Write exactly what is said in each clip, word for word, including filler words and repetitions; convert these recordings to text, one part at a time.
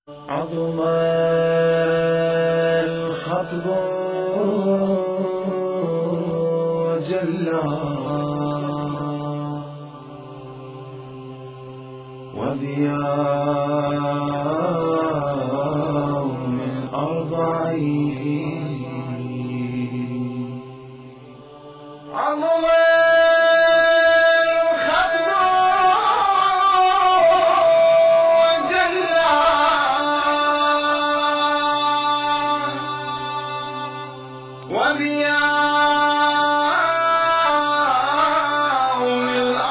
عظم الخطب وجلى وبيوم الأربعين عظم وبيوم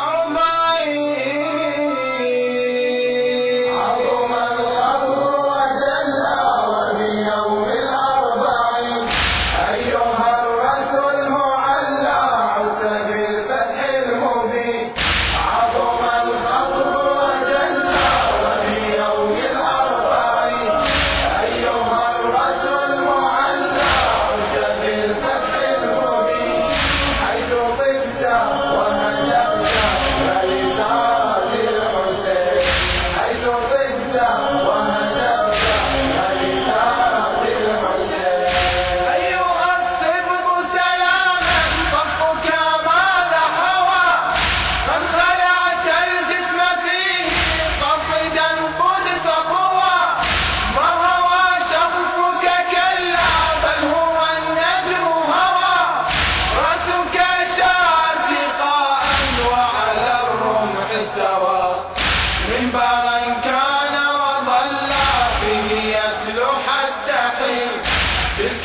الأربعين عظم الخطب وجلى وبيوم الأربعين أيها الرسول المعلى عدت بالفتح المبين عظم الخطب وجلى وبيوم الأربعين أيها الرسول المعلى عدت بالفتح المبين حيث طفت وهتفت لذات الحسين حيث طفت وهتفت لذات الحسين أيها السبط سلاما طفك ما لحوى قد خلعت الجسم فيه قصدا قدس طوى ما هوى شخصك كلا بل هو النجم هوى رأسك شار ارتقاء وعلى الرمح استوى منبرا كان وظل فيه يتلو حتى حين تلك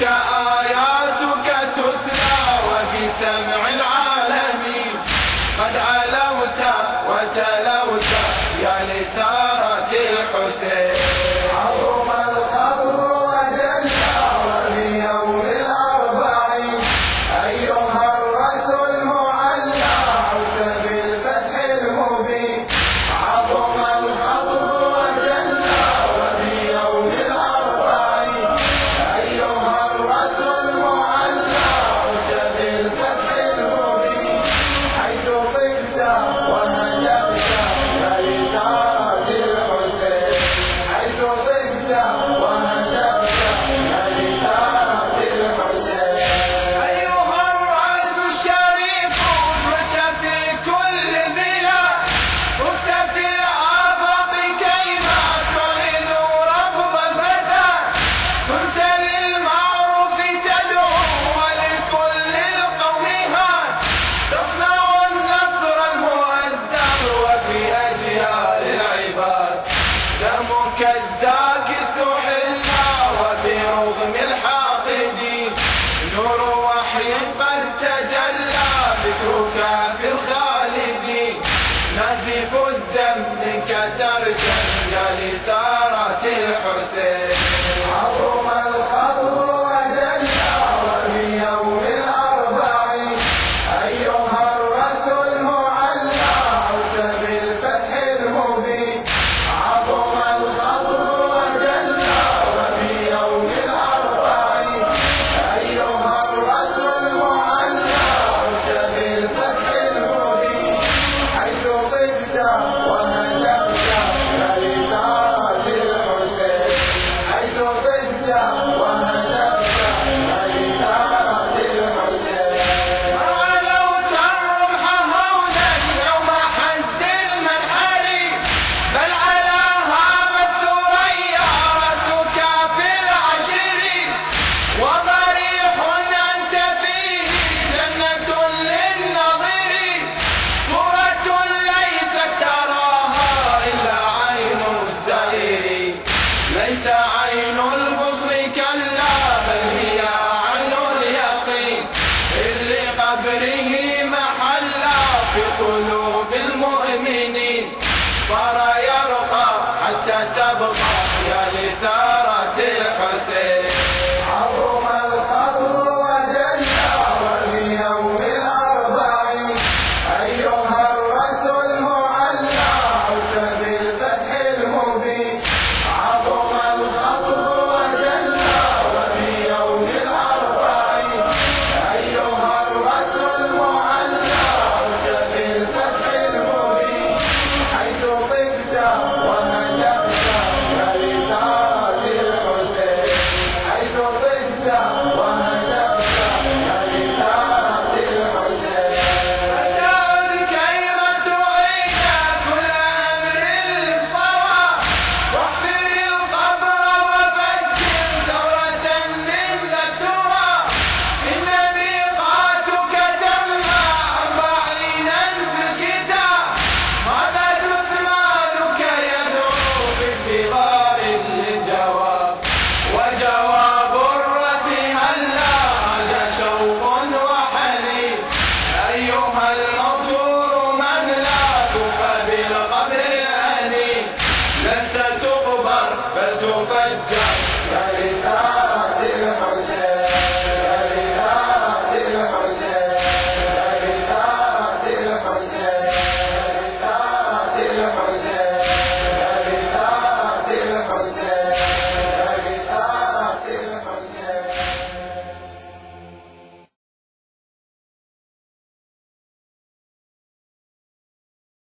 آياتك تتلى وبسمع العالمين قد علا